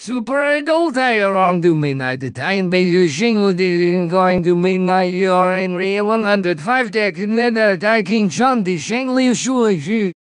Super adult I wrong to midnight. The time baby shingle didn't going to midnight. You're in real 105 deck. And then I King John the Shangli Shuli.